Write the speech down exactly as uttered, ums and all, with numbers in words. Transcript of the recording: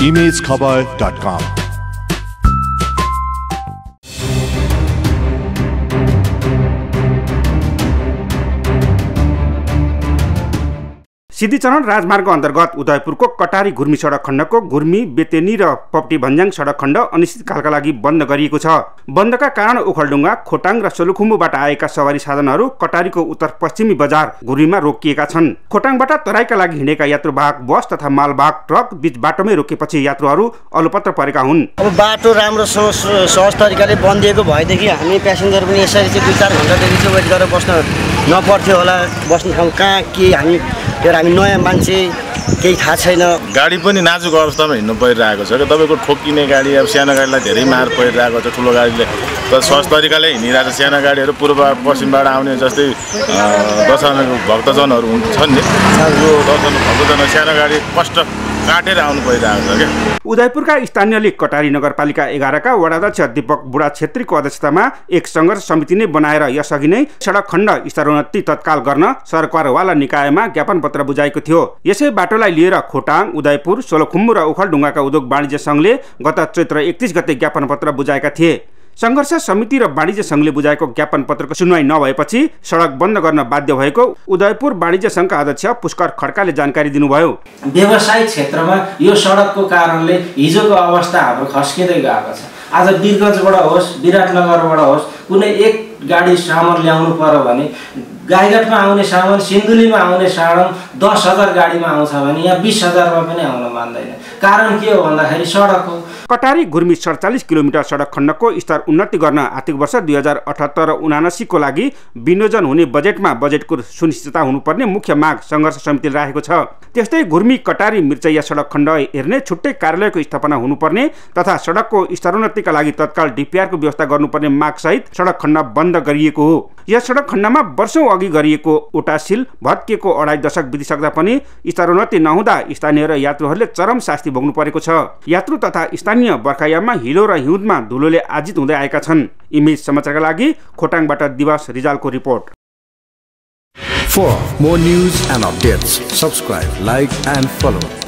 Image खबर dot कम। सिद्धिचरण राजमार्ग अन्तर्गत उदयपुरको कटारी घुर्मी सडक खण्डको घुर्मी बेतेनी र पप्टी भन्ज्याङ सडक खण्ड अनिश्चितकालका लागि बन्द गरिएको छ। बन्दका कारण ओखलढुङ्गा, खोटाङ र सोलुखुम्बुबाट आएका सवारी साधनहरू कटारीको उत्तर पश्चिमी बजार घुर्मीमा रोकिएका छन्। खोटाङबाट तराईका लागि हिँडेका यात्रुवाहक बस तथा मालवाहक ट्रक बीच बाटोमै रोकेपछि यात्रुहरू अलपत्र परेका हुन्। अब बाटो राम्रो सहज तरिकाले बनिदिएको भएदेखि हामी प्यासेन्जर पनि यसरी चाहिँ दुई चार घन्टादेखि चाहिँ वेट गरेर बस्न नपर्थ्यो होला। बस्ने ठाउँ कहाँ के हामी हामी नयाँ मान्छे केही थाहा छैन। गाडी पनि नाजुक अवस्थामा हिँड्नु परिरहेको छ कि तपाईँको ठोकिने गाडी अब सानो गाडीलाई धेरै मार परिरहेको छ। ठुलो गाडीले त सहज तरिकाले हिँडिरहेको छ। सानो गाडीहरू पूर्व पश्चिमबाट आउने जस्तै दर्शनको भक्तजनहरू छन् नि, यो दर्शन भक्तजन सानो गाडी कष्ट काटेर आउनु परिरहेको छ क्या। उदयपुरका स्थानीयले कटारी नगरपालिका एघारका वडाध्यक्ष दीपक बुढा छेत्रीको अध्यक्षतामा एक सङ्घर्ष समिति नै बनाएर यसअघि नै सडक खण्ड स्तरोन्नति तत्काल गर्न सरकारवाला निकायमा ज्ञापन पत्र बुझाएको थियो। यसै बाटोलाई लिएर खोटाङ, उदयपुर, सोलुखुम्बु र ओखलढुङ्गाका उद्योग वाणिज्य सङ्घले गत चैत्र एकतीस गते ज्ञापन पत्र बुझाएका थिए। सङ्घर्ष समिति र वाणिज्य सङ्घले बुझाएको ज्ञापन पत्रको सुनवाई नभएपछि सडक बन्द गर्न बाध्य भएको उदयपुर वाणिज्य सङ्घका अध्यक्ष पुष्कर खड्काले जानकारी दिनुभयो। व्यवसायिक क्षेत्रमा यो सडकको कारणले हिजोको अवस्था हाम्रो खस्किँदै गएको छ। आज वीरगञ्जबाट होस्, विराटनगरबाट होस्, कुनै एक गाडी सामान ल्याउनु पर्यो भने गाईघाटमा आउने सामान, सिन्धुलीमा आउने सामान दस हजार गाडीमा आउँछ भने यहाँ बिस हजारमा पनि आउन मान्दैन। कारण के हो भन्दाखेरि सडक हो। कटारी घुर्मी सडचालिस किलोमिटर सडक खण्डको स्तर उन्नति गर्न आर्थिक वर्ष दुई हजार अठहत्तर उनासीको लागि विनियोजन हुने बजेटमा बजेटको सुनिश्चितता हुनुपर्ने मुख्य माग सङ्घर्ष समितिले राखेको छ। त्यस्तै घुर्मी कटारी मिर्चैया सडक खण्ड हेर्ने छुट्टै कार्यालयको स्थापना हुनुपर्ने तथा सडकको स्तरोन्नतिका लागि तत्काल डिपिआरको व्यवस्था गर्नुपर्ने मागसहित सडक खण्ड बन्द गरिएको हो। यस सडक खण्डमा वर्षौं अघि गरिएको ओटासिल भत्किएको अढाई दशक बितिसक्दा पनि स्तरोन्नति नहुँदा स्थानीय र यात्रुहरूले चरम शास्ति भोग्नु परेको छ। यात्रु तथा स्थानीय बर्खायाममा हिलो र हिउँदमा धुलोले आजित हुँदै आएका छन्। इमेज समाचारका लागि खोटाङबाट दिवस रिजालको report. For more news and updates, subscribe, like and follow